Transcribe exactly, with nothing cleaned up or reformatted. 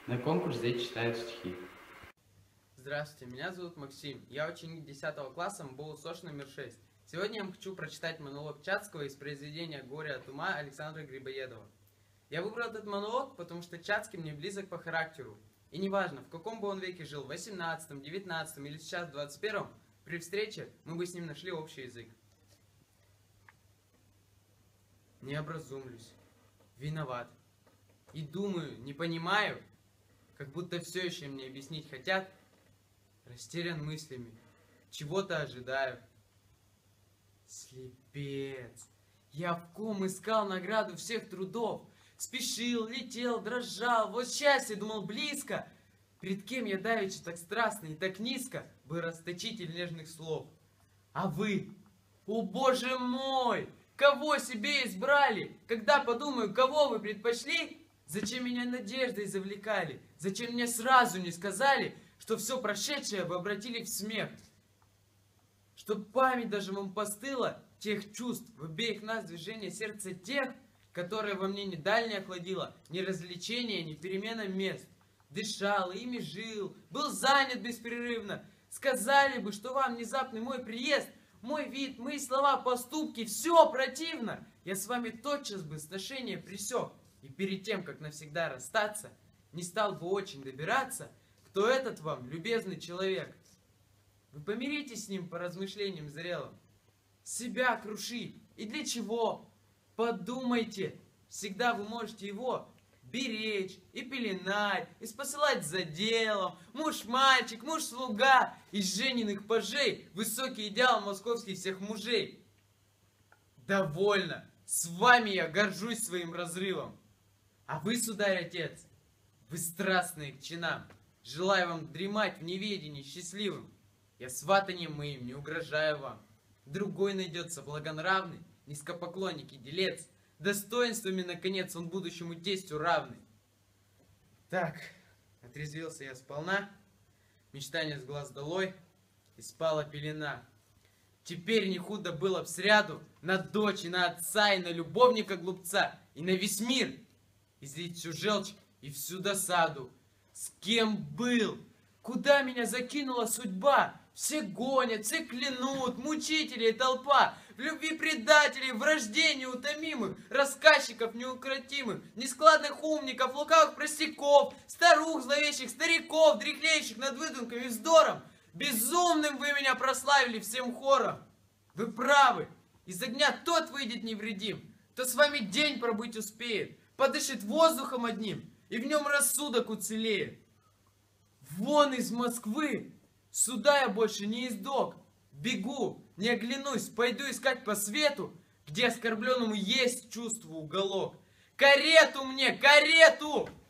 На конкурс дети читают стихи. Здравствуйте, меня зовут Максим. Я ученик десятого класса МБУ СОЖ номер шесть. Сегодня я вам хочу прочитать монолог Чацкого из произведения «Горе от ума» Александра Грибоедова. Я выбрал этот монолог, потому что Чацкий мне близок по характеру. И неважно, в каком бы он веке жил, в восемнадцатом, девятнадцатом или сейчас в двадцать первом, при встрече мы бы с ним нашли общий язык. Не образумлюсь. Виноват. И думаю, не понимаю, как будто все еще мне объяснить хотят, растерян мыслями, чего-то ожидаю. Слепец! Я в ком искал награду всех трудов, спешил, летел, дрожал, вот счастье думал близко. Пред кем я давеча так страстно и так низко, был расточитель нежных слов. А вы, о боже мой, кого себе избрали? Когда подумаю, кого вы предпочли? Зачем меня надеждой завлекали? Зачем мне сразу не сказали, что все прошедшее вы обратили в смех? Чтоб память даже вам постыла тех чувств, в обеих нас движения сердца тех, которые во мне ни даль не охладило, ни развлечения, ни перемена мест. Дышал, ими жил, был занят беспрерывно. Сказали бы, что вам внезапный мой приезд, мой вид, мои слова, поступки, все противно. Я с вами тотчас бы сношение пресек. И перед тем, как навсегда расстаться, не стал бы очень добираться, кто этот вам, любезный человек. Вы помиритесь с ним по размышлениям зрелым. Себя круши. И для чего? Подумайте. Всегда вы можете его беречь и пеленать, и спосылать за делом. Муж-мальчик, муж-слуга. Из жениных пажей высокий идеал московских всех мужей. Довольно. С вами я горжусь своим разрывом. А вы, сударь-отец, вы страстные к чинам. Желаю вам дремать в неведении счастливым. Я сватанием моим не угрожаю вам. Другой найдется благонравный, низкопоклонник и делец. Достоинствами, наконец, он будущему тестю равный. Так, отрезвился я сполна, мечтания с глаз долой, и спала пелена. Теперь не худо было б сряду на дочь, и на отца, и на любовника глупца, и на весь мир. Излить всю желчь и всю досаду. С кем был? Куда меня закинула судьба? Все гонят, все клянут, мучители и толпа. В любви предателей, в вражде неутомимых, рассказчиков неукротимых, нескладных умников, лукавых простяков, старух зловещих, стариков, дряхлеющих над выдумками и вздором. Безумным вы меня прославили всем хором. Вы правы, из огня тот выйдет невредим, кто с вами день пробыть успеет, подышит воздухом одним, и в нем рассудок уцелеет. Вон из Москвы, сюда я больше не издок, бегу, не оглянусь, пойду искать по свету, где оскорбленному есть чувство уголок. Карету мне, карету!